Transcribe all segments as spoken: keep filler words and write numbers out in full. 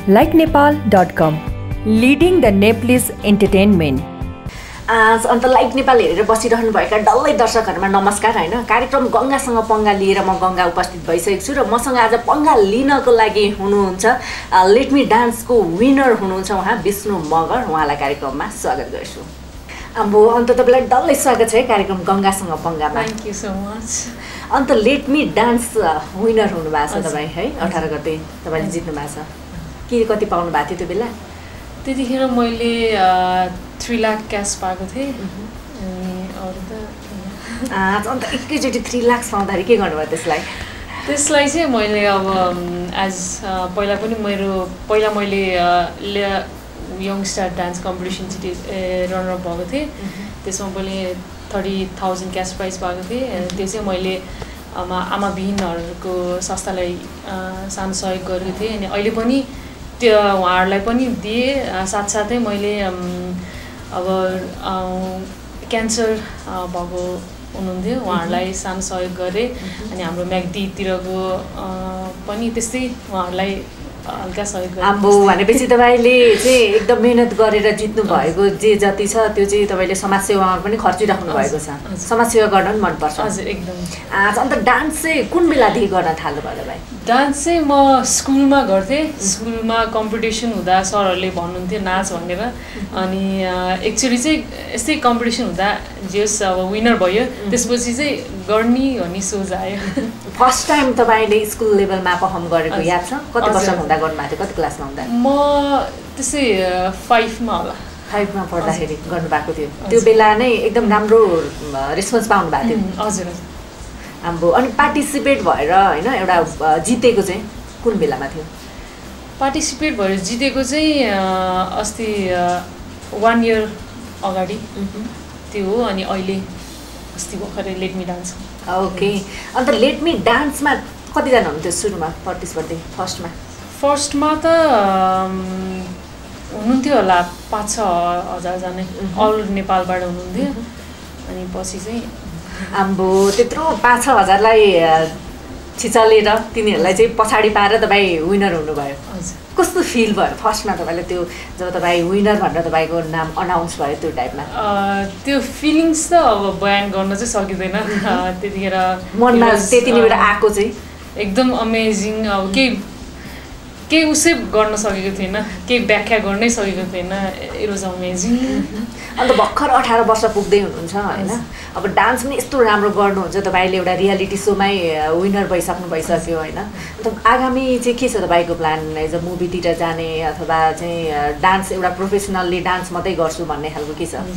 Like Nepal dot com, leading the Nepalese entertainment। आज अन्त like Nepal हेरेर बसिरहनुभएका डल्लै दर्शकहरुमा नमस्कार हैन। कार्यक्रम गंगासँग पंगा लिएर म गंगा उपस्थित भइसकेको छु र मसँग आज पंगा लिनको लागि हुनुहुन्छ लेट मी डान्सको विनर हुनुहुन्छ उहाँ विष्णु मगर। उहाँलाई कार्यक्रममा स्वागत गर्छु। अम्बो अन्त तपाईलाई डल्लै स्वागत छ है कार्यक्रम गंगासँग पंगामा। Thank you so much. अन्त लेट मी डान्स विनर हुनुभएको छ तपाई है। अठार गते तपाईले जित्नु भएको छ। के कति पाउनु भएको थियो त्यो बेला? त्यतिखेर मैले थ्री लाख क्यास पाएको थिएँ अनि अरू त आज अन्त एकैचोटि थ्री लाख पाउँदाखेरि के गर्नुभयो त्यसलाई? त्यसलाई चाहिँ मैले अब एज पहिला पनि मेरो पहिला मैले यङ स्टार डान्स कम्पिटिसन चाहिँ रनर अप भएको थिएँ। त्यसमा मैले थर्टी थाउजन्ड क्यास प्राइज पाएको थिएँ। त्यो चाहिँ मैले आमा आमा विहीनहरूको संस्थालाई सानो सहयोग गरेको थिएँ अनि अहिले पनि त्यो उहाँहरूलाई पनि दिएँ। साथसाथै मैले अब क्यान्सर भएको हुनुहुन्थ्यो उहाँहरूलाई सानो सहयोग गरेँ अनि हाम्रो म्याग्दीतिरको पनि त्यस्तै उहाँहरूलाई हल्का सहयोग गरेँ। आम्बो भनेपछि तपाईँले चाहिँ एकदम मेहनत गरेर जित्नु भएको जे जति छ त्यो चाहिँ तपाईँले समाजसेवामा पनि खर्चिराख्नु भएको छ। समाजसेवा गर्न पनि मनपर्छ। हजुर एकदम। आज अन्त डान्स चाहिँ कुन बेलादेखि गर्न थाल्नुभयो तपाईँ? डान्स चाहिँ म स्कुलमा गर्थेँ। स्कुलमा कम्पिटिसन हुँदा सरहरूले भन्नुहुन्थ्यो नाच भनेर अनि एक्चुअली चाहिँ यस्तै कम्पिटिसन हुँदा जे होस् अब विनर भयो त्यसपछि चाहिँ गर्ने भन्ने सोच आयो। फर्स्ट टाइम तपाईँले स्कुल लेभलमा पर्फर्म गरेको याद छ? कति वर्षमा हुँदा गर्नुभएको थियो? कति क्लासमा हुँदा? म त्यसै फाइभमा होला। फाइभमा पढ्दाखेरि गर्नुभएको थियो। त्यो बेला नै एकदम राम्रो रेस्पोन्स पाउनु भएको थियो? हजुर हजुर। हाम्रो अनि पार्टिसिपेट भएर होइन एउटा जितेको चाहिँ कुन बेलामा थियो? पार्टिसिपेट भएर जितेको चाहिँ अस्ति वान इयर अगाडि त्यो हो अनि अहिले अस्ति भर्खरै लेट मी डान्स। ओके। अन्त लेट मी डान्समा कतिजना हुनुहुन्थ्यो सुरुमा पार्टिसिपेट? फर्स्टमा फर्स्टमा त हुनुहुन्थ्यो होला पाँच छ हजारजना अल नेपालबाट हुनुहुन्थ्यो अनि पछि चाहिँ आम्बो त्यत्रो पाँच छ हजारलाई छिचलेर तिनीहरूलाई चाहिँ पछाडि पाएर तपाईँ विनर हुनुभयो। हजुर। कस्तो फिल भयो फर्स्टमा तपाईँले त्यो जब तपाईँ विनर भनेर तपाईँको नाम अनाउन्स भयो त्यो टाइपमा? त्यो फिलिङ्स त अब बयान गर्न चाहिँ सकिँदैन। त्यतिखेर मनमा त्यति नै बेला आएको चाहिँ एकदम अमेजिङ। अब केही केही उसै गर्न सकेको थिएन, केही व्याख्या गर्नै सकेको थिएन। It was amazing. अन्त भर्खर अठार वर्ष पुग्दै हुनुहुन्छ होइन? अब डान्स पनि यस्तो राम्रो गर्नुहुन्छ तपाईँले, एउटा रियालिटी सोमै विनर भइसक्नु भइसक्यो होइन? अन्त आगामी चाहिँ के छ तपाईँको प्लान? एज अ मुभीतिर जाने अथवा चाहिँ डान्स एउटा प्रोफेसनल्ली डान्स मात्रै गर्छु भन्ने खालको के छ?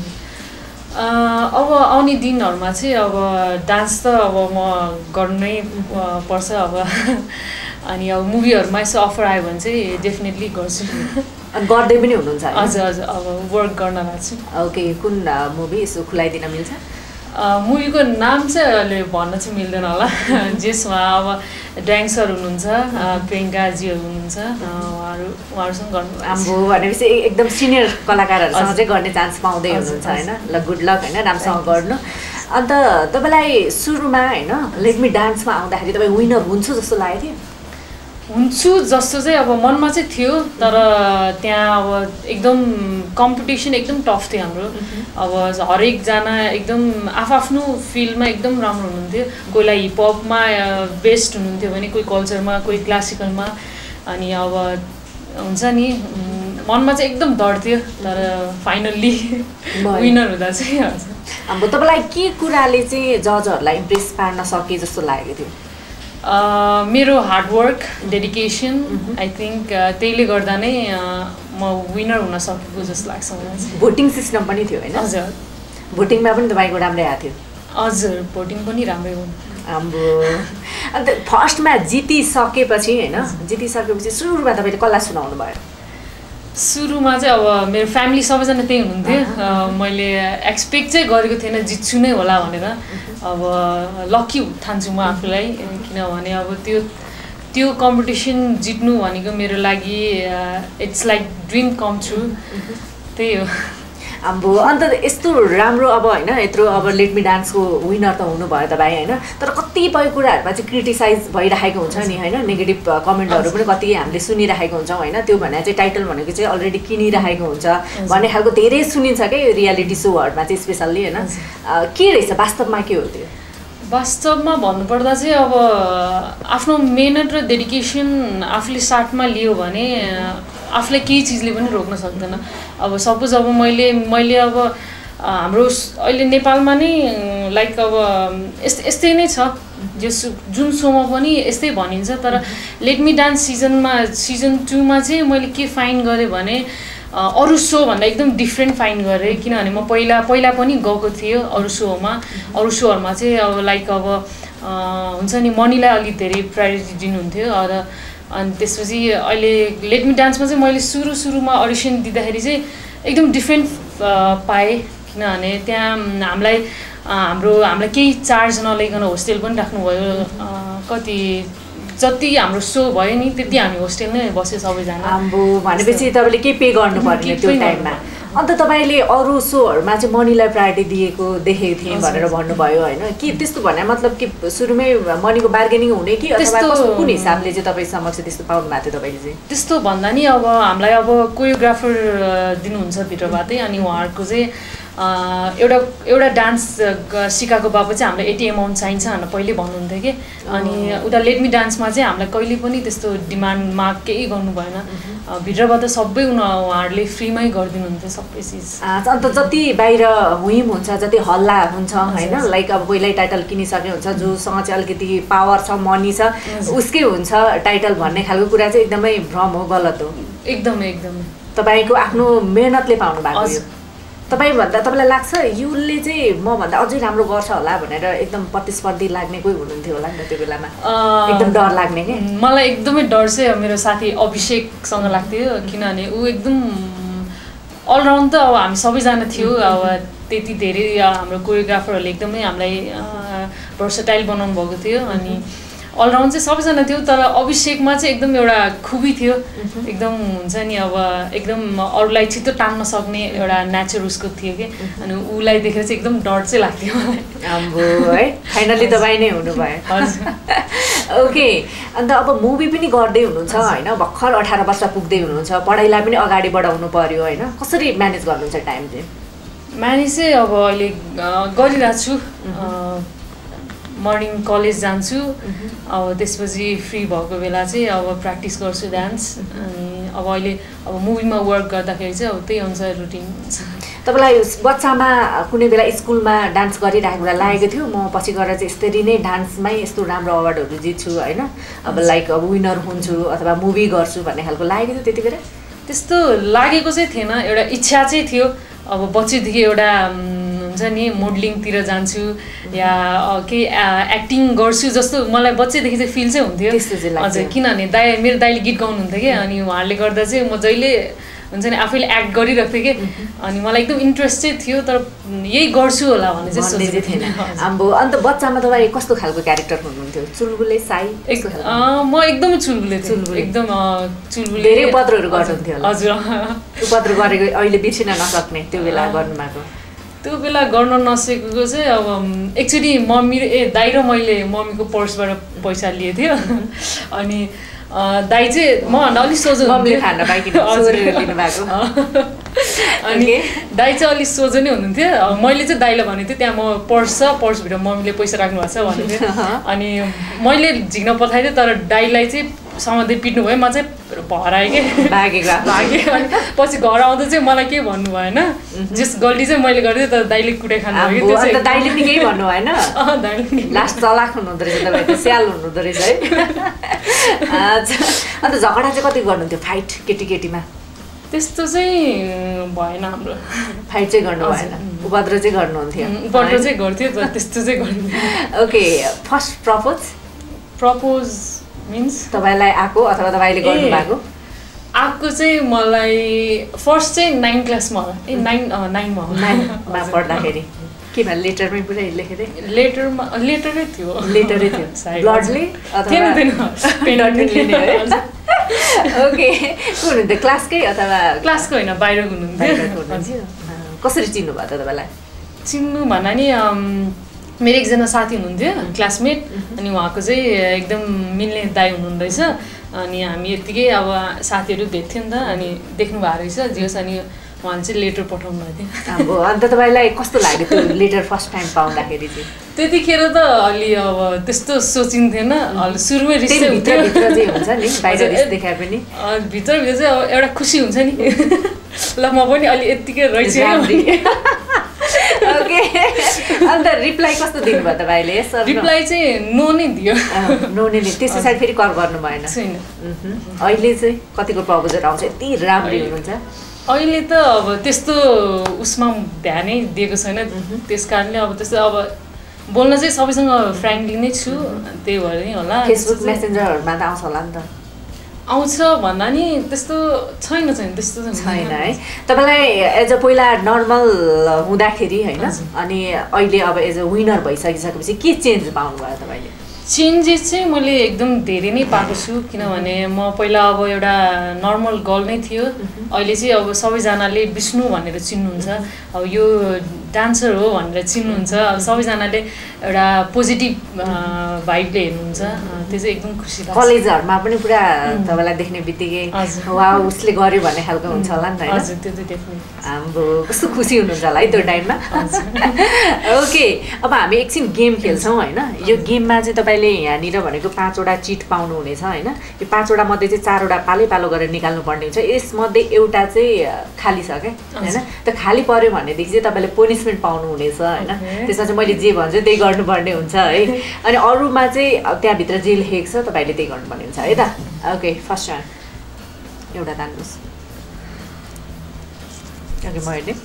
अब आउने दिनहरूमा चाहिँ अब डान्स त अब म गर्नै पर्छ अब अनि अब मुभीहरूमा यसो अफर आयो भने चाहिँ डेफिनेटली गर्छु। अनि गर्दै पनि हुनुहुन्छ? हजुर हजुर। अब वर्क गर्न लाग्छु। ओके। कुन मुभी यसो खुलाइदिन मिल्छ? मुभीको नाम चाहिँ अहिले भन्न चाहिँ मिल्दैन होला। जसमा अब ड्याङ सर हुनुहुन्छ, प्रियङ्काजीहरू हुनुहुन्छ, उहाँहरू उहाँहरूसँग गर्नु। आम्बो भनेपछि एकदम सिनियर कलाकारहरूसँग चाहिँ गर्ने चान्स पाउँदै हुनुहुन्छ होइन? ल गुड लक होइन, राम्रोसँग गर्नु। अन्त तपाईँलाई सुरुमा होइन लेट मी डान्समा आउँदाखेरि तपाईँ विनर हुन्छु जस्तो लागेको थियो? हुन्छु जस्तो चाहिँ अब मनमा चाहिँ थियो तर त्यहाँ अब एकदम कम्पिटिसन एकदम टफ थियो हाम्रो। अब हरेकजना एकदम आफआफ्नो फिल्डमा एकदम राम्रो हुनुहुन्थ्यो। कोहीलाई हिपहपमा बेस्ट हुनुहुन्थ्यो भने कोही कल्चरमा कोही क्लासिकलमा अनि अब हुन्छ नि मनमा चाहिँ एकदम डर थियो तर फाइनल्ली विनर हुँदा चाहिँ हजुर। अब तपाईँलाई के कुराले चाहिँ जजहरूलाई इम्प्रेस पार्न सके जस्तो लागेको थियो? मेरो हार्डवर्क डेडिकेसन आई थिङ्क त्यहीले गर्दा नै म विनर हुन सकेको जस्तो लाग्छ मलाई चाहिँ। भोटिङ सिस्टम पनि थियो होइन? हजुर। भोटिङमा पनि तपाईँको राम्रै आएको थियो? हजुर भोटिङ पनि राम्रै हो। हाम्रो अन्त फर्स्टमा जितिसकेपछि होइन जितिसकेपछि सुरुमा तपाईँले कसलाई सुनाउनु भयो? सुरुमा चाहिँ अब मेरो फ्यामिली सबैजना त्यही हुनुहुन्थ्यो। मैले एक्सपेक्ट चाहिँ गरेको थिएन जित्छु नै होला भनेर। अब लकी ठान्छु म आफूलाई किनभने अब त्यो त्यो कम्पिटिसन जित्नु भनेको मेरो लागि it's like dream come true. त्यही हो। अम्बो अन्त यस्तो राम्रो अब होइन यत्रो अब लेट मी डान्सको विनर त हुनुभयो तपाईँ होइन तर कतिपय कुराहरूमा चाहिँ क्रिटिसाइज भइरहेको हुन्छ नि होइन नेगेटिभ कमेन्टहरू पनि कति हामीले सुनिरहेको हुन्छौँ होइन त्यो भने चाहिँ टाइटल भनेको चाहिँ अलरेडी किनिरहेको हुन्छ भन्ने खालको धेरै सुनिन्छ क्या यो रियालिटी सोहरूमा चाहिँ स्पेसल्ली होइन के रहेछ वास्तवमा के हो त्यो वास्तवमा भन्नुपर्दा चाहिँ अब आफ्नो मेहनत र डेडिकेसन आफूले साथमा लियो भने आफूलाई केही चिजले पनि रोक्न सक्दैन अब सपोज अब मैले मैले अब हाम्रो अहिले नेपालमा नै लाइक अब यस्तै यस्तै नै छ जस जुन सोमा पनि यस्तै भनिन्छ तर लेट मी डान्स सिजनमा सिजन टूमा चाहिँ मैले के फाइन्ड गरेँ भने अरू सोभन्दा एकदम डिफ्रेन्ट फाइन्ड गरेँ किनभने म पहिला पहिला पनि गएको थिएँ अरू सोमा अरू सोहरूमा चाहिँ अब लाइक अब हुन्छ नि मनीलाई अलिक धेरै प्रायोरिटी दिनुहुन्थ्यो र अनि त्यसपछि अहिले लेट मी डान्समा चाहिँ मैले सुरु सुरुमा अडिसन दिँदाखेरि चाहिँ एकदम डिफ्रेन्ट पाएँ किनभने त्यहाँ हामीलाई हाम्रो हामीलाई केही चार्ज नलिकन होस्टेल पनि राख्नुभयो कति जति हाम्रो सो भयो नि त्यति हामी होस्टेल नै बस्यो सबैजना आम्बो भनेपछि तपाईँले के पे गर्नु पर्ने त्यो टाइममा अन्त तपाईँले अरू सोहरूमा चाहिँ मनीलाई प्रायोरिटी दिएको देखेको थिएँ भनेर भन्नुभयो होइन कि त्यस्तो भने मतलब कि सुरुमै मनीको बार्गेनिङ हुने कि अथवा कुन हिसाबले चाहिँ तपाईँ समक्ष त्यस्तो पाउनु भएको थियो तपाईँले चाहिँ त्यस्तो भन्दा नि अब हामीलाई अब कोरियोग्राफर दिनुहुन्छ भित्रबाटै अनि उहाँहरूको चाहिँ एउटा एउटा डान्स सिकाएको बाबत चाहिँ हामीलाई यति एमाउन्ट चाहिन्छ भनेर पहिले भन्नुहुन्थ्यो कि अनि उता लेट मी डान्समा चाहिँ हामीलाई कहिले पनि त्यस्तो डिमान्डमा केही गर्नु भएन भित्रबाट सबै उहाँहरूले फ्रीमै गरिदिनुहुन्थ्यो सबै चिज अन्त जति बाहिर हुइम हुन्छ जति हल्ला हुन्छ होइन लाइक अब पहिल्यै टाइटल किनिसके हुन्छ जोसँग चाहिँ अलिकति पावर छ मनी छ उसकै हुन्छ टाइटल भन्ने खालको कुरा चाहिँ एकदमै भ्रम हो गलत हो एकदमै एकदमै तपाईँको आफ्नो मेहनतले पाउनु भएको हो तपाईँ भन्दा तपाईँलाई लाग्छ युले चाहिँ म भन्दा अझै राम्रो गर्छ होला भनेर एकदम प्रतिस्पर्धी लाग्ने कोही हुनुहुन्थ्यो होला नि त त्यो बेलामा एकदम डर लाग्ने क्या मलाई एकदमै डर चाहिँ मेरो साथी अभिषेकसँग लाग्थ्यो किनभने ऊ एकदम अलराउन्ड त अब हामी सबैजना थियो अब त्यति धेरै हाम्रो कोरियोग्राफरहरूले एकदमै हामीलाई भर्सटाइल बनाउनु भएको थियो अनि अलराउन्ड चाहिँ सबैजना थियो तर अभिषेकमा चाहिँ एकदम एउटा खुबी थियो एकदम हुन्छ नि अब एकदम अरूलाई छिटो तान्न सक्ने एउटा नेचर उसको थियो कि अनि उसलाई देखेर चाहिँ एकदम डर चाहिँ लाग्थ्यो आम्बो है फाइनली तपाईँ नै हुनुभयो हजुर ओके अन्त अब मुभी पनि गर्दै हुनुहुन्छ होइन भर्खर अठार वर्ष पुग्दै हुनुहुन्छ पढाइलाई पनि अगाडि बढाउनु पर्यो होइन कसरी म्यानेज गर्नुहुन्छ टाइम चाहिँ म्यानेज चाहिँ अब अहिले गरिरहेको छु मर्निङ कलेज जान्छु अब त्यसपछि फ्री भएको बेला चाहिँ अब प्र्याक्टिस गर्छु डान्स अनि अब अहिले अब मुभीमा वर्क गर्दाखेरि चाहिँ अब त्यही अनुसार रुटिन हुन्छ तपाईँलाई बच्चामा कुनै बेला स्कुलमा डान्स गरिरहेको बेला लागेको थियो म पछि गएर चाहिँ यसरी नै डान्समै यस्तो राम्रो अवार्डहरू जित्छु होइन अब लाइक अब विनर हुन्छु अथवा मुभी गर्छु भन्ने खालको लागेको थियो त्यति बेला त्यस्तो लागेको चाहिँ थिएन एउटा इच्छा चाहिँ थियो अब बच्चैदेखि एउटा हुन्छ नि मोडलिङतिर जान्छु या केही एक्टिङ गर्छु जस्तो मलाई बच्चैदेखि चाहिँ फिल चाहिँ हुन्थ्यो हजुर किनभने दाइ मेरो दाइले गीत गाउनुहुन्थ्यो कि अनि उहाँहरूले गर्दा चाहिँ म जहिले हुन्छ नि आफैले एक्ट गरिरहेको थिएँ कि अनि मलाई एकदम इन्ट्रेस्ट चाहिँ थियो तर यही गर्छु होला भन्ने चाहिँ सोचेको थिएन आम्बो अन्त बच्चामा तपाईँ कस्तो खालको क्यारेक्टर हुनुहुन्थ्यो चुलबुले साई म एकदमै चुलबुले थिएँ एकदम चुलबुले धेरै उपद्रोहरू गर्नुहुन्थ्यो हजुर उपद्रो गरेको अहिले बिर्सिन नसक्ने त्यो बेला गर्नुभएको त्यो बेला गर्न नसकेको चाहिँ अब एक्चुअली मम्मी ए दाइ र मैले मम्मीको पर्सबाट पैसा लिएको थियो अनि दाइ चाहिँ मभन्दा अलिक सोझो मम्मीले खान लिनु भएको अनि दाइ चाहिँ अलिक सोझो नै हुनुहुन्थ्यो मैले चाहिँ दाइलाई भनेको थिएँ त्यहाँ म पर्स छ पर्सभित्र मम्मीले पैसा राख्नु भएको छ भनेको थिएँ अनि मैले झिक्न पठाइदिएँ तर दाइलाई चाहिँ समाधि पिट्नु भयो म चाहिँ हराएँ कि भागेको भागेँ अनि पछि घर आउँदा चाहिँ मलाई केही भन्नु भएन जस गल्ती चाहिँ मैले गरिदिएँ तर दाइले कुटाइ खानु भयो त्यो चाहिँ दाइले पनि केही भन्नु भएन दाइले लास्ट चलाक हुनुहुँदो रहेछ तपाईँ स्याल हुनुहुँदो रहेछ है अन्त झगडा चाहिँ कति गर्नुहुन्थ्यो फाइट केटी केटीमा त्यस्तो चाहिँ भएन हाम्रो फाइट चाहिँ गर्नु भएन उपद्रो चाहिँ गर्नुहुन्थ्यो उपद्रो चाहिँ गर्थ्यो तर त्यस्तो चाहिँ गर्नु okay first propose propose means तपाईँलाई आएको अथवा तपाईँले गर्नुभएको आएको चाहिँ मलाई फर्स्ट चाहिँ नाइन क्लासमा ए नाइन नाइनमा नाइनमा पढ्दाखेरि के भयो लेटरमै पुरै लेखेँ लेटरमा लेटरै थियो लेटरै थियो ब्लडले अथवा ओके को हुनुहुन्थ्यो क्लासकै अथवा क्लासको होइन बाहिरको हुनुहुन्थ्यो कसरी चिन्नु भयो त तपाईँलाई? चिन्नु भन्दा नि मेरो एकजना साथी हुनुहुन्थ्यो क्लासमेट, अनि उहाँको चाहिँ एकदम मिल्ने दाइ हुनुहुँदो रहेछ। अनि हामी यत्तिकै अब साथीहरू भेट्थ्यो नि त, अनि देख्नु भएको रहेछ जे होस्। अनि उहाँले चाहिँ लेटर पठाउनु भएको थियो। अब अन्त तपाईँलाई कस्तो लाग्यो त्यो लेटर फर्स्ट टाइम पाउँदाखेरि चाहिँ? त्यतिखेर त अलि अब त्यस्तो सोचिन्थेन, अलि सुरुमै रिस चाहिँ भित्र भित्र चाहिँ हुन्छ नि, बाहिर रिस देखाए पनि भित्रभित्र चाहिँ अब एउटा खुसी हुन्छ नि, ल म पनि अलि यत्तिकै रहेछ। ओके, अन्त रिप्लाई कस्तो दिनुभयो तपाईँले? रिप्लाई चाहिँ नो नै दियो। नो नै दियो, त्यस पछाडि फेरि कल गर्नु भएन? छैन। अहिले चाहिँ कतिको प्रपोजल आउँछ? यति राम्रै हुनुहुन्छ? अहिले त अब त्यस्तो उसमा ध्यानै दिएको छैन, त्यस कारणले अब त्यस्तो अब बोल्न चाहिँ सबैसँग फ्रेन्डली नै छु, त्यही भएर नै होला। फेसबुक मेसेन्जरहरूमा त आउँछ होला नि त? आउँछ भन्दा नि त्यस्तो छैन छैन त्यस्तो छैन है। तपाईँलाई एज अ पहिला नर्मल हुँदाखेरि होइन, अनि अहिले अब एज अ विनर भइसकिसकेपछि के चेन्ज पाउनुभयो तपाईँले? चेन्जेस चाहिँ मैले एकदम धेरै नै पाएको छु, किनभने म पहिला अब एउटा नर्मल गर्ल नै थियो, अहिले चाहिँ अब सबैजनाले विष्णु भनेर चिन्नुहुन्छ, अब यो डान्सर हो भनेर चिन्नुहुन्छ, अब सबैजनाले एउटा पोजिटिभ भाइबले हेर्नुहुन्छ, त्यो चाहिँ एकदम खुसी लाग्छ। कलेजहरूमा पनि पुरा तपाईँलाई देख्ने बित्तिकै वा उसले गर्यो भन्ने खालको हुन्छ होला नि त? हजुर, त्यो त डेफिनेटली। हाम्रो कस्तो खुसी हुनुहुन्छ होला है त्यो टाइममा? ओके, अब हामी एकछिन गेम खेल्छौँ होइन। यो गेममा चाहिँ तपाईँले यहाँनिर भनेको पाँचवटा चिट पाउनुहुनेछ होइन। यो पाँचवटा मध्ये चाहिँ चारवटा पालै पालो गरेर निकाल्नु पर्ने हुन्छ, यसमध्ये एउटा चाहिँ खाली छ क्या होइन। त्यो खाली पर्यो भनेदेखि चाहिँ तपाईँले पनिसमेन्ट पाउनुहुनेछ होइन। त्यसमा चाहिँ मैले जे भन्छु त्यही गर्नुपर्ने हुन्छ है। अनि अरूमा चाहिँ त्यहाँभित्र जे लेखेको छ तपाईँले त्यही गर्नुपर्ने हुन्छ है त। ओके, फर्स्ट वान एउटा तान्नुहोस्। ओके, म हेर्ने।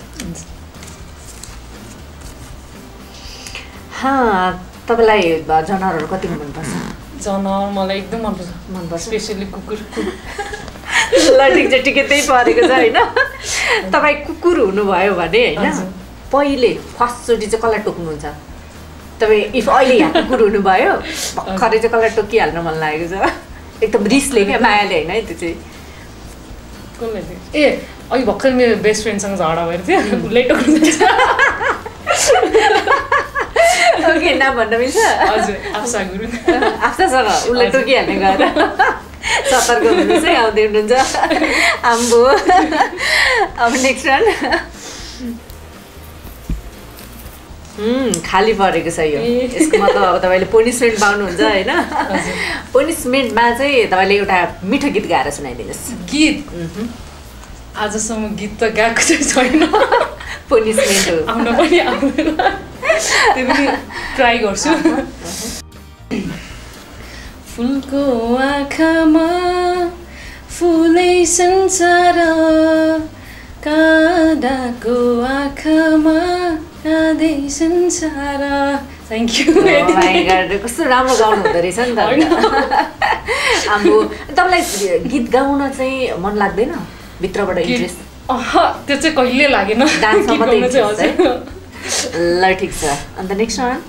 तपाईँलाई जनावरहरू कति मनपर्छ? जनावर मलाई एकदम मनपर्छ। मनपर्छ स्पेसली कुकुर। ल ठिक छ, ठिकै त्यही परेको छ होइन। तपाईँ कुकुर हुनुभयो भने होइन, पहिले फर्स्टचोटि चाहिँ कसलाई टोक्नुहुन्छ? तपाईँ इफ अहिले यहाँ कुकुर हुनुभयो भर्खरै चाहिँ कसलाई टोकिहाल्न मन लागेको छ? एकदम रिसले क्या, मायाले होइन है त्यो चाहिँ? कसलाई थियो? ए अहिले भर्खर मेरो बेस्ट फ्रेन्डसँग झगडा भएको थियो, उसलाई टोक्नुहुन्छ। ओके, नाम भन्न मिल्छ? हजुर, आफसा गुरुङ। आफसासँग उसलाई टोकिहाल्ने गएर सतर्क हुनुहोस् है, आउँदै हुनुहुन्छ आम्बो। अब नेक्स्ट वान। खाली परेको छ यो, यसको मतलब अब तपाईँले पनिसमेन्ट पाउनुहुन्छ होइन। पनिसमेन्टमा चाहिँ तपाईँले एउटा मिठो गीत गाएर सुनाइदिनुहोस्। गीत? आजसम्म गीत त गाएको चाहिँ छैन, पनिसमेन्ट हो। आउन पनि आउँदैन, त्यो पनि ट्राई गर्छु। फुलको आँखामा फुलै संसार, काँडाको आँखामा काँदै संसार। Thank you. कस्तो राम्रो गाउनु हुँदो रहेछ नि त। हाम्रो तपाईँलाई गीत गाउन चाहिँ मन लाग्दैन भित्रबाट इन्ट्रेस्ट? त्यो चाहिँ कहिले लागेन, डान्समा मात्रै इन्ट्रेस्ट है। ल ठिक छ, अन्त नेक्स्ट वान।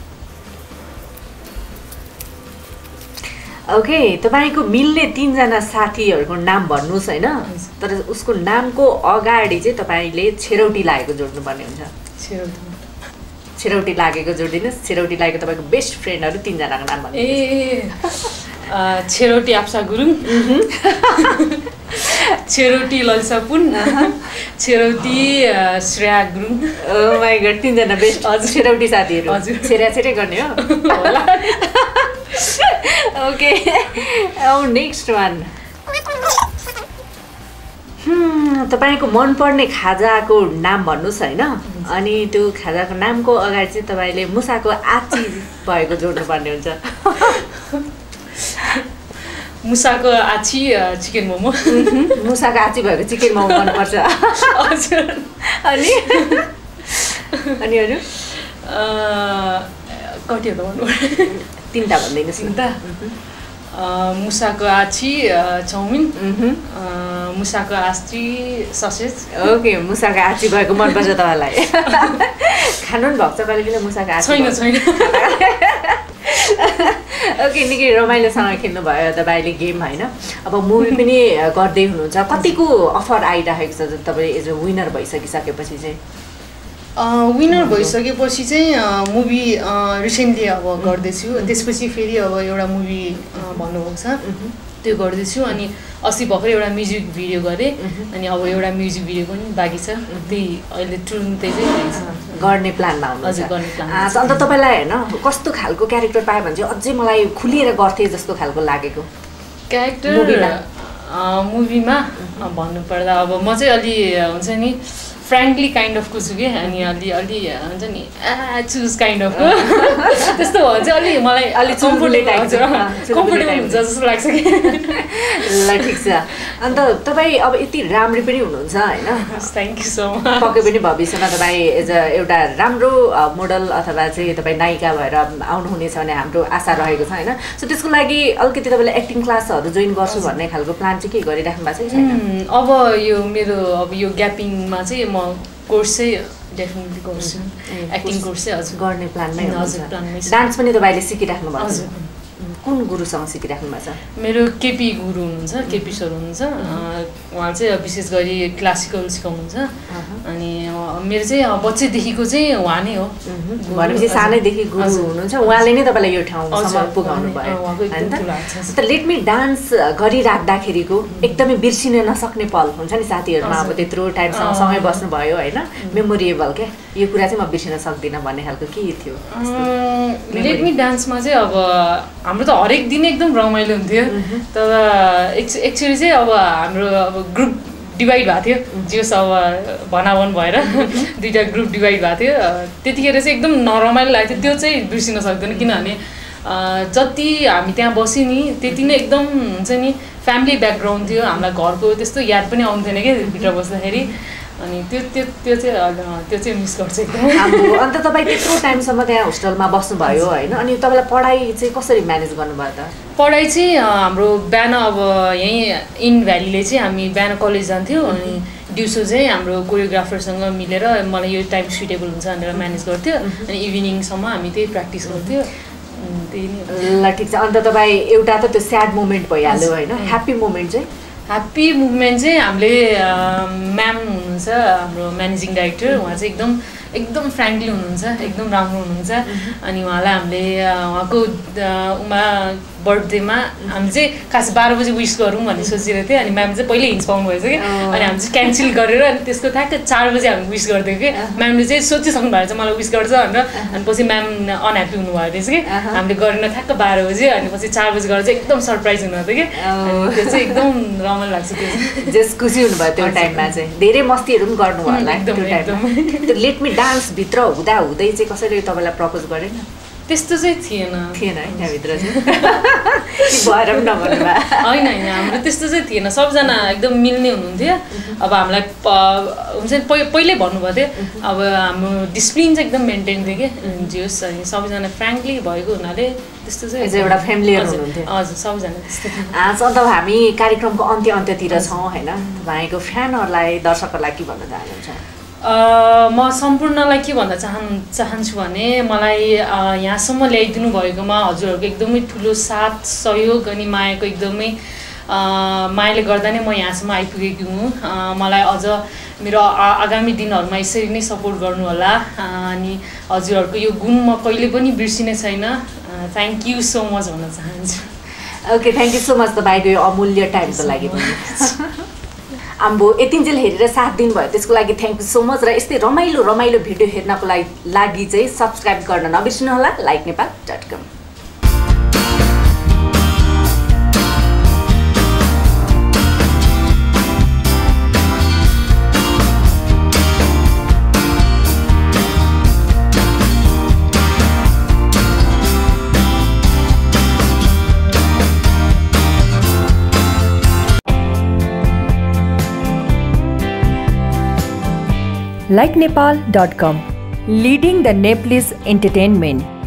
ओके, तपाईँको मिल्ने तिनजना साथीहरूको नाम भन्नुहोस् होइन, तर उसको नामको अगाडि चाहिँ तपाईँले छेरौटी लागेको जोड्नुपर्ने हुन्छ। छेरौटी छेरौटी लागेको जोडिदिनुहोस्। छेरौटी लागेको तपाईँको बेस्ट फ्रेन्डहरू तिनजनाको नाम भन्नु। ए छेरौटी आप्सा गुरुङ, छेरौटी ललिसा पुन, छेरौटी Shreya Gurung. Oh my god, तिनजना बेस्ट हजुर छेरौटी साथीहरू। हजुर, छेरा छेरै गर्ने हो होला। ओके, अब नेक्स्ट वान। तपाईँको मनपर्ने खाजाको नाम भन्नुहोस् होइन, अनि त्यो खाजाको नामको अगाडि चाहिँ तपाईँले मुसाको आची भएको जोड्नुपर्ने हुन्छ। मुसाको आची चिकन मोमो। मुसाको आची भएको चिकन मोमो मनपर्छ। हजुर। अनि अनि अरू कति हो त भन्नु? तिनवटा भनिदिनुहोस् नि त। मुसाको आची चाउमिन, मुसाको आची ससेज। ओके, मुसाको आची भएको मनपर्छ तपाईँलाई? खानु पनि भएको छ कहिले कहिले मुसाको आची? छैन छैन। ओके निकै रमाइलोसँग खेल्नुभयो तपाईँले गेम होइन अब मुभी पनि गर्दै हुनुहुन्छ कतिको अफर आइरहेको छ तपाईँ एज अ विनर भइसकिसकेपछि चाहिँ विनर भइसकेपछि चाहिँ मुभी रिसेन्टली अब गर्दैछु त्यसपछि फेरि अब एउटा मुभी भन्नुभएको छ त्यो गर्दैछु अनि अस्ति भर्खर एउटा म्युजिक भिडियो गरेँ अनि अब एउटा म्युजिक भिडियो पनि बाँकी छ त्यही अहिले तुरुन्तै चाहिँ गर्ने प्लानमा हुनुहुन्छ हजुर गर्ने प्लान अन्त तपाईँलाई होइन कस्तो खालको क्यारेक्टर पायो भने चाहिँ अझै मलाई खुलिएर गर्थेँ जस्तो खालको लागेको क्यारेक्टर मुभीमा भन्नुपर्दा अब म चाहिँ अलि हुन्छ नि फ्रेङ्कली काइन्ड अफको छु कि अनि अलि अलि हुन्छ नि आ चुज काइन्ड अफको त्यस्तो भयो चाहिँ अलि मलाई अलि कम्फोर्टेबल कम्फोर्टेबल हुन्छ जस्तो लाग्छ कि ल ठिक छ अन्त तपाईँ अब यति राम्री पनि हुनुहुन्छ होइन थ्याङ्क यू सो मच पक्कै पनि भविष्यमा तपाईँ एज अ एउटा राम्रो मोडल अथवा चाहिँ तपाईँ नायिका भएर आउनुहुनेछ भन्ने हाम्रो आशा रहेको छ होइन सो त्यसको लागि अलिकति तपाईँले एक्टिङ क्लासहरू जोइन गर्छु भन्ने खालको प्लान चाहिँ के गरिराख्नु भएको छ कि अब यो मेरो अब यो ग्यापिङमा चाहिँ म कोर्स चाहिँ डेफिनेटली गर्छु एक्टिङ कोर्स चाहिँ हजुर गर्ने प्लानमै हजुर डान्स पनि तपाईँले सिकिराख्नु भएको छ कुन गुरुसँग सिकिराख्नु भएको छ मेरो केपी गुरु हुनुहुन्छ केपी सर हुनुहुन्छ उहाँ चाहिँ विशेष गरी क्लासिकल सिकाउनुहुन्छ अनि मेरो चाहिँ बच्चैदेखिको चाहिँ उहाँ नै हो भनेपछि सानैदेखि गुरु हुनुहुन्छ उहाँले नै तपाईँलाई यो ठाउँसम्म पुगाउनु भयो त लेट मी डान्स गरिराख्दाखेरिको एकदमै बिर्सिन नसक्ने पल हुन्छ नि साथीहरूमा अब त्यत्रो टाइमसँग सँगै बस्नुभयो होइन मेमोरेबल क्या यो कुरा चाहिँ म बिर्सिन सक्दिनँ भन्ने खालको के थियो लेट मी डान्समा चाहिँ अब हाम्रो त हरेक दिन एकदम रमाइलो हुन्थ्यो तर एक्चुअली चाहिँ अब हाम्रो अब ग्रुप डिभाइड भएको थियो जस अब भनाभन भएर दुईवटा ग्रुप डिभाइड भएको थियो त्यतिखेर चाहिँ एकदम नरमाइलो लाग्थ्यो त्यो चाहिँ बिर्सिन सक्दैन किनभने जति हामी त्यहाँ बस्यौँ नि त्यति नै एकदम हुन्छ नि फ्यामिली ब्याकग्राउन्ड थियो हामीलाई घरको त्यस्तो याद पनि आउँथेन क्या भित्र बस्दाखेरि अनि त्यो त्यो त्यो चाहिँ त्यो चाहिँ मिस गर्छ एकदम हाम्रो अन्त तपाईँ त्यत्रो टाइमसम्म त्यहाँ होस्टेलमा बस्नुभयो होइन अनि तपाईँलाई पढाइ चाहिँ कसरी म्यानेज गर्नुभयो त पढाइ चाहिँ हाम्रो बिहान अब यहीँ इन भ्यालीले चाहिँ हामी बिहान कलेज जान्थ्यौँ अनि दिउँसो चाहिँ हाम्रो कोरियोग्राफरसँग मिलेर मलाई यो टाइम सुइटेबल हुन्छ भनेर म्यानेज गर्थ्यो अनि इभिनिङसम्म हामी त्यही प्र्याक्टिस गर्थ्यौँ त्यही नै ल ठिक छ अन्त तपाईँ एउटा त त्यो स्याड मोमेन्ट भइहाल्यो होइन ह्याप्पी मोमेन्ट चाहिँ ह्याप्पी मुभमेन्ट चाहिँ हामीले म्याम हुनुहुन्छ हाम्रो म्यानेजिङ डाइरेक्टर उहाँ चाहिँ एकदम एकदम फ्रेङ्कली हुनुहुन्छ एकदम राम्रो हुनुहुन्छ अनि उहाँलाई हामीले उहाँको उमा बर्थडेमा हामीले चाहिँ खास बाह्र बजी विस गरौँ भन्ने सोचिरहेको थियो अनि म्याम चाहिँ पहिले हिन्स पाउनु भएछ कि अनि हामी चाहिँ क्यान्सल गरेर अनि त्यसको ठ्याक्क चार बजी हामी विस गर्थ्यौँ कि म्यामले चाहिँ सोचिसक्नु भएको छ मलाई विस गर्छ भनेर अनि पछि म्याम अनह्याप्पी हुनुभएको रहेछ कि हामीले गरेन ठ्याक्क बाह्र बजी अनि पछि चार बजी गरेर चाहिँ एकदम सरप्राइज हुनुहुन्थ्यो कि त्यो चाहिँ एकदम रमाइलो लाग्छ त्यो चाहिँ जस खुसी हुनुभयो त्यो टाइममा चाहिँ धेरै मस्तीहरू पनि गर्नुभयो होला एकदम एकदम त्यो लेट मी डान्सभित्र हुँदा हुँदै चाहिँ कसैले तपाईँलाई प्रपोज गरेन त्यस्तो चाहिँ थिएन थिएन है त्यहाँभित्र चाहिँ भएर पनि नभन्नु भयो होइन होइन हाम्रो त्यस्तो चाहिँ थिएन सबजना एकदम मिल्ने हुनुहुन्थ्यो अब हामीलाई हुन्छ नि पहिल्यै भन्नुभएको थियो अब हाम्रो डिसिप्लिन चाहिँ एकदम मेन्टेन थियो कि जियोस् अनि सबैजना फ्रेङ्कली भएको हुनाले त्यस्तो चाहिँ एउटा फ्यामिलियर हुनुहुन्थ्यो हजुर सबैजना त्यस्तो अन्त हामी कार्यक्रमको अन्त्य अन्त्यतिर छौँ होइन तपाईँको फ्यानहरूलाई दर्शकहरूलाई के भन्न चाहनुहुन्छ म सम्पूर्णलाई के भन्न चाहन् चाहन्छु भने मलाई यहाँसम्म ल्याइदिनु भएकोमा हजुरहरूको एकदमै ठुलो साथ सहयोग अनि मायाको एकदमै मायाले गर्दा नै म यहाँसम्म आइपुगेकी हुँ मलाई अझ मेरो आगामी दिनहरूमा यसरी नै सपोर्ट गर्नुहोला अनि हजुरहरूको यो गुण म कहिले पनि बिर्सिने छैन थ्याङ्क यू सो मच भन्न चाहन्छु okay thank you so much तपाईँको यो अमूल्य टाइमको लागि आम्बो यतिन्जेल हेरेर साथ दिनुभयो त्यसको लागि थ्याङ्क यू सो मच र यस्तै रमाइलो रमाइलो भिडियो हेर्नको लागि चाहिँ सब्सक्राइब गर्न नबिर्सिनु होला like Nepal dot com like nepal dot com, leading the Nepalese entertainment.